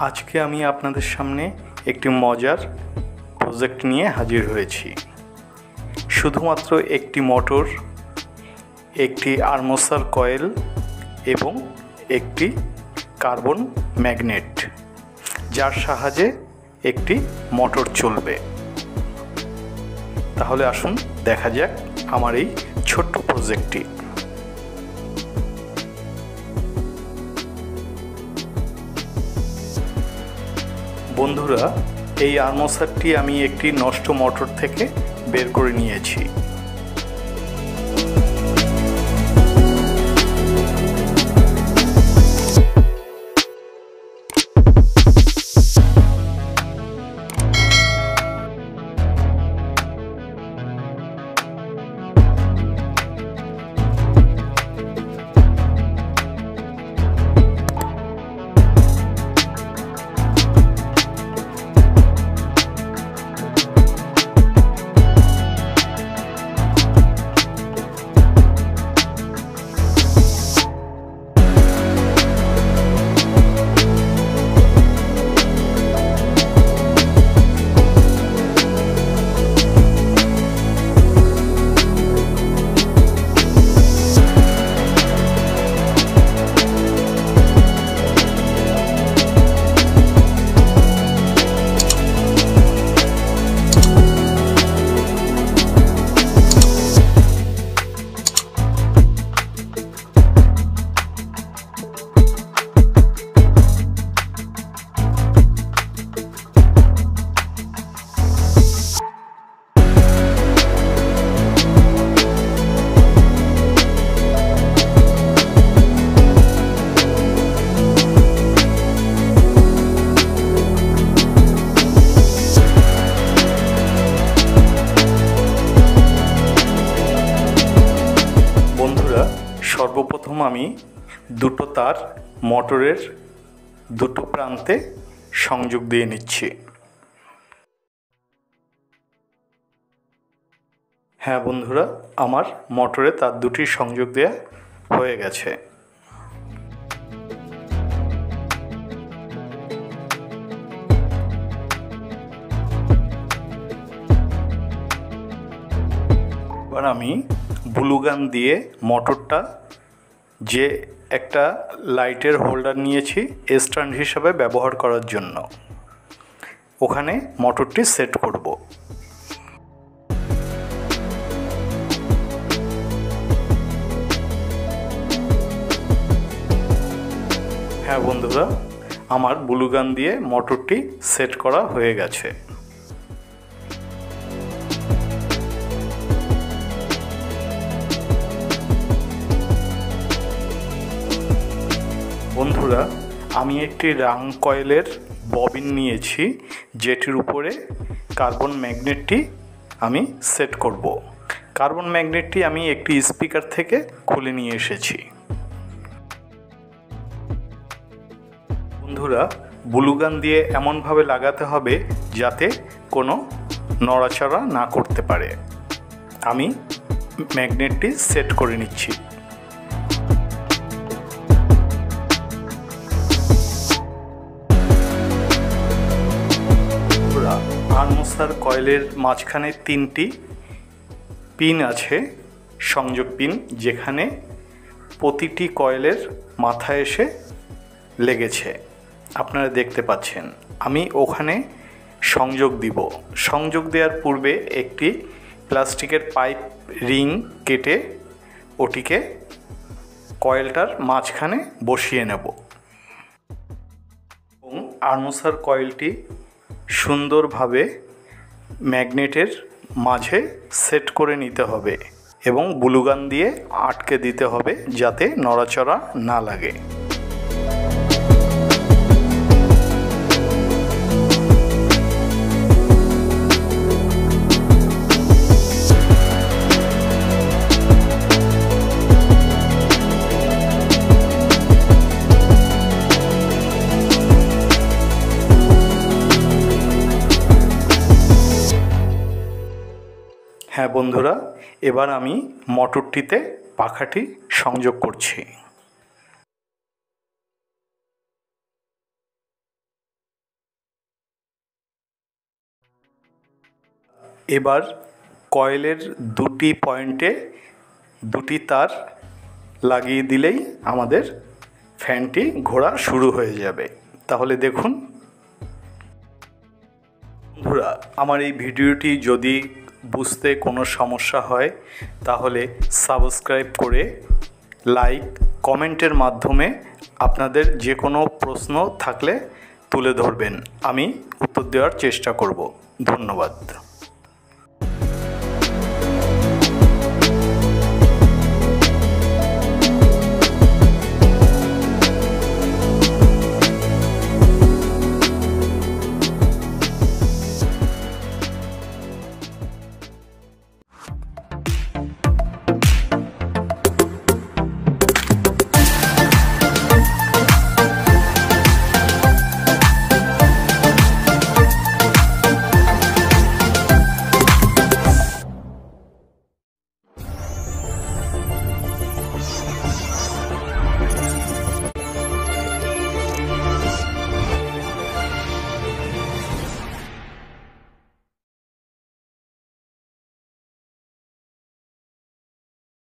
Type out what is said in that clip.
আজকে আমি আপনাদের সামনে একটি মজার প্রজেক্ট নিয়ে হাজির হয়েছি। শুধুমাত্র একটি মোটর, একটি আর্মসার কয়েল এবং একটি কার্বন ম্যাগনেট, যার সাহায্যে একটি মোটর চলবে। তাহলে আসুন দেখা যাক আমার এই ছোট্ট প্রজেক্টটি। বন্ধুরা, এই আর্মসারটি আমি একটি নষ্ট মোটর থেকে বের করে নিয়েছি। সর্বপ্রথম আমি দুটো তার মোটরের দুটো প্রান্তে সংযোগ দিয়ে নিচ্ছি। হ্যাঁ বন্ধুরা, আমার মোটরে তার দুটি সংযোগ দেওয়া হয়ে গেছে। এবার আমি ব্লু গান দিয়ে মোটরটা, যে একটা লাইটের হোল্ডার নিয়েছি স্ট্যান্ড হিসাবে ব্যবহার করার জন্য, ওখানে মোটরটি সেট করব। হ্যাঁ বন্ধুরা, আমার ব্লু গান দিয়ে মোটরটি সেট করা হয়ে গেছে। বন্ধুরা, আমি একটি রাং কয়েলের ববিন নিয়েছি, যেটির উপরে কার্বন ম্যাগনেটটি আমি সেট করব। কার্বন ম্যাগনেটটি আমি একটি স্পিকার থেকে খুলে নিয়ে এসেছি। বন্ধুরা, ব্লু গান দিয়ে এমনভাবে লাগাতে হবে যাতে কোনো নড়াচড়া না করতে পারে। আমি ম্যাগনেটটি সেট করে নিচ্ছি। আর্মসার কয়েলের মাঝখানে তিনটি পিন আছে, সংযোগ পিন, যেখানে প্রতিটি কয়েলের মাথায় এসে লেগেছে, আপনারা দেখতে পাচ্ছেন। আমি ওখানে সংযোগ দিব। সংযোগ দেওয়ার পূর্বে একটি প্লাস্টিকের পাইপ রিং কেটে ওটিকে কয়েলটার মাঝখানে বসিয়ে নেব এবং আর্মসার কয়েলটি সুন্দরভাবে ম্যাগনেটের মাঝে সেট করে নিতে হবে এবং ব্লু গান দিয়ে আটকে দিতে হবে যাতে নড়াচড়া না লাগে। হ্যাঁ বন্ধুরা, এবার আমি মোটরটিতে পাখাটি সংযোগ করছি। এবার কয়েলের দুটি পয়েন্টে দুটি তার লাগিয়ে দিলেই আমাদের ফ্যানটি ঘোরা শুরু হয়ে যাবে। তাহলে দেখুন বন্ধুরা, আমার এই ভিডিওটি যদি বুঝতে কোনো সমস্যা হয় তাহলে সাবস্ক্রাইব করে লাইক কমেন্টের মাধ্যমে আপনাদের যে কোনো প্রশ্ন থাকলে তুলে ধরবেন, আমি উত্তর দেওয়ার চেষ্টা করব। ধন্যবাদ।